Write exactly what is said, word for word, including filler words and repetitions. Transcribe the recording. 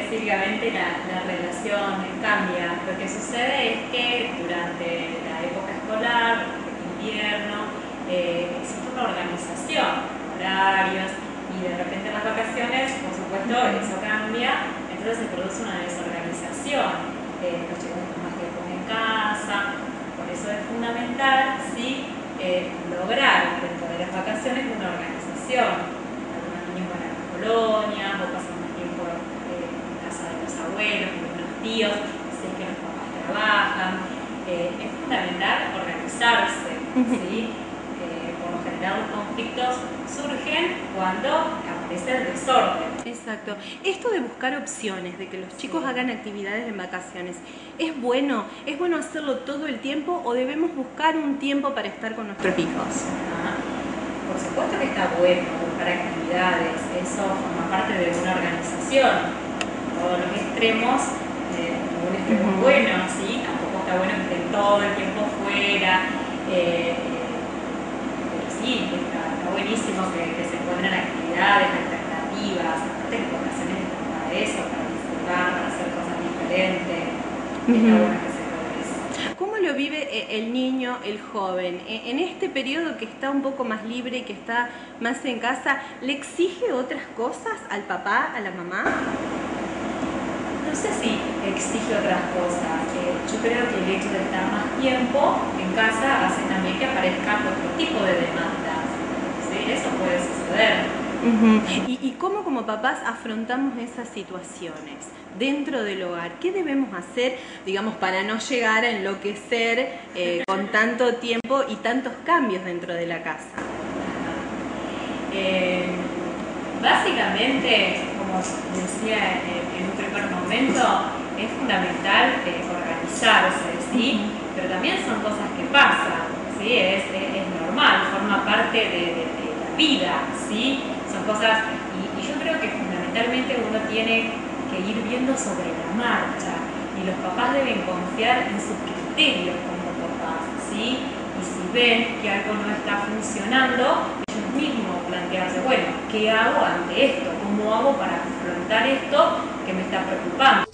específicamente la, la relación cambia. Lo que sucede es que durante la época escolar, el invierno, eh, existe una organización, horarios, y de repente en las vacaciones, por supuesto, eso cambia, entonces se produce una desorganización. Eh, los chicos están más tiempo en casa, por eso es fundamental, ¿sí? eh, lograr dentro de las vacaciones una organización. Algunos niños van a las colonias, o pasan más tiempo eh, en casa de los abuelos, de los tíos, si es que los papás trabajan. Eh, es fundamental organizarse, ¿sí? Eh, por lo general los conflictos surgen cuando aparece el desorden. Exacto. Esto de buscar opciones, de que los chicos sí. hagan actividades en vacaciones, ¿es bueno? ¿Es bueno hacerlo todo el tiempo o debemos buscar un tiempo para estar con nuestros hijos? Ah, por supuesto que está bueno buscar actividades, eso forma parte de una organización. Todos los extremos, eh, un extremo uh-huh. bueno, ¿sí? Tampoco está bueno que estén todo el tiempo fuera, eh, pero sí, está, está buenísimo que, que se encuentren actividades, alternativas, aparte que vacaciones están para eso, para disfrutar, para hacer cosas diferentes, uh-huh. está bueno que se logre eso. ¿Cómo lo vive el niño, el joven? En este periodo que está un poco más libre y que está más en casa, ¿le exige otras cosas al papá, a la mamá? No sé si exige otras cosas. Eh, yo creo que el hecho de estar más tiempo en casa hace también que aparezcan otro tipo de demandas. ¿Sí? Eso puede suceder. Uh-huh. ¿Y, ¿Y cómo como papás afrontamos esas situaciones dentro del hogar? ¿Qué debemos hacer, digamos, para no llegar a enloquecer eh, con tanto tiempo y tantos cambios dentro de la casa? Eh, básicamente, como decía en, en un primer momento, es fundamental eh, organizarse, ¿sí? Uh-huh. Pero también son cosas que pasan, ¿sí? Es, es, es normal, forma parte de, de, de la vida, ¿sí? Son cosas, y, y yo creo que fundamentalmente uno tiene que ir viendo sobre la marcha, y los papás deben confiar en sus criterios como papás, ¿sí? Y si ven que algo no está funcionando, ellos mismos plantearse, bueno, ¿qué hago ante esto? ¿Cómo hago para afrontar esto que me está preocupando?